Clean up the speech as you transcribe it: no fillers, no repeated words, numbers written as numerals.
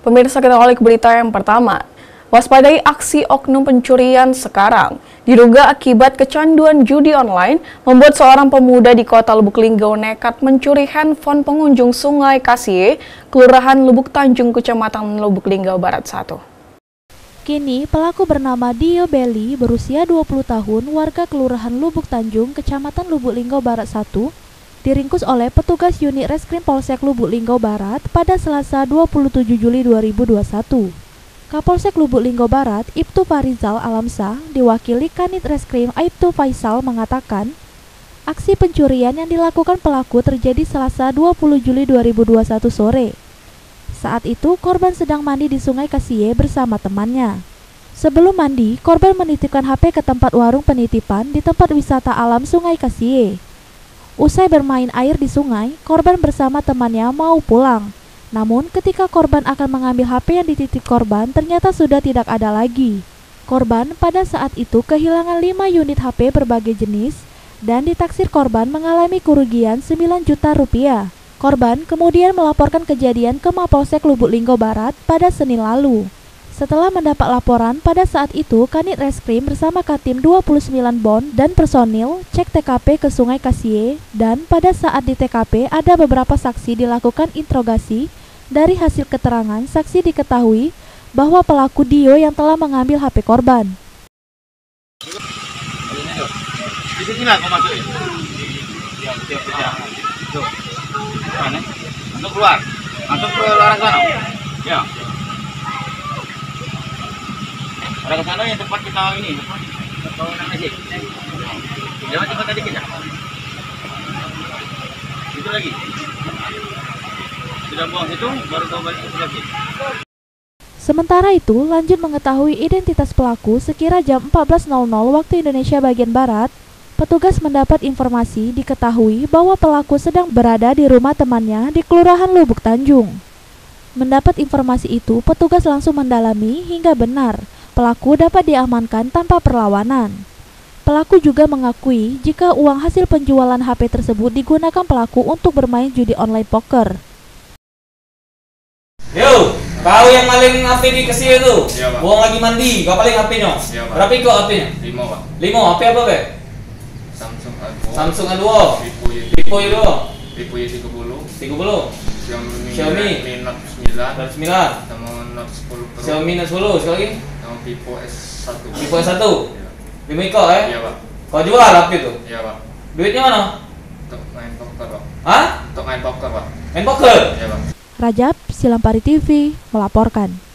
Pemirsa, kita awali ke berita yang pertama. Waspadai aksi oknum pencurian sekarang. Diduga akibat kecanduan judi online, membuat seorang pemuda di kota Lubuk Linggau nekat mencuri handphone pengunjung Sungai Kasie, Kelurahan Lubuk Tanjung, Kecamatan Lubuk Linggau Barat 1. Kini, pelaku bernama Dio Belly, berusia 20 tahun, warga Kelurahan Lubuk Tanjung, Kecamatan Lubuk Linggau Barat 1, diringkus oleh petugas unit Reskrim Polsek Lubuk Linggau Barat pada Selasa 27 Juli 2021. Kapolsek Lubuk Linggau Barat, Ibtu Farizal Alamsah, diwakili Kanit Reskrim Aibtu Faisal mengatakan, aksi pencurian yang dilakukan pelaku terjadi Selasa 20 Juli 2021 sore. Saat itu, korban sedang mandi di Sungai Kasie bersama temannya. Sebelum mandi, korban menitipkan HP ke tempat warung penitipan di tempat wisata alam Sungai Kasie. Usai bermain air di sungai, korban bersama temannya mau pulang. Namun, ketika korban akan mengambil HP yang dititip korban, ternyata sudah tidak ada lagi. Korban pada saat itu kehilangan 5 unit HP berbagai jenis dan ditaksir korban mengalami kerugian 9 juta rupiah. Korban kemudian melaporkan kejadian ke Mapolsek Lubuk Linggau Barat pada Senin lalu. Setelah mendapat laporan, pada saat itu Kanit Reskrim bersama Katim 29 Bon dan personil cek TKP ke Sungai Kasie, dan pada saat di TKP ada beberapa saksi dilakukan interogasi. Dari hasil keterangan, saksi diketahui bahwa pelaku Dio yang telah mengambil HP korban. Untuk keluar, masuk ke luar sana. Ya. Ada ke sana yang tempat kita ini, kalau nak aja. Jangan cepat tadi kita. Itu lagi. Sudah buang situ, baru kau balik ke lagi. Sementara itu, lanjut mengetahui identitas pelaku sekira jam 14.00 waktu Indonesia bagian Barat. Petugas mendapat informasi diketahui bahwa pelaku sedang berada di rumah temannya di Kelurahan Lubuk Tanjung. Mendapat informasi itu, petugas langsung mendalami hingga benar pelaku dapat diamankan tanpa perlawanan. Pelaku juga mengakui jika uang hasil penjualan HP tersebut digunakan pelaku untuk bermain judi online poker. Yo, kau yang maling HP di Kasie itu? Iya, Pak. Buang lagi mandi, kau paling HP-nya? Iya, Pak. Berapa kok HP-nya? 5, Pak. 5, HP apa, Be? Samsung A2, Vivo Y2, Vivo Y30, 30, Xiaomi Mi Note 9, Note 9, sama Note 10 Pro, Xiaomi Note 10, sekali lagi? sama Vivo S1. Vivo S1, Iya. 5 kok Iya, Pak. Kau jual HP itu? Iya, Pak. Duitnya mana? Untuk main poker, Pak. Hah? Untuk main poker, Pak. Main poker? Iya, Pak. Rajab, Silampari TV, melaporkan.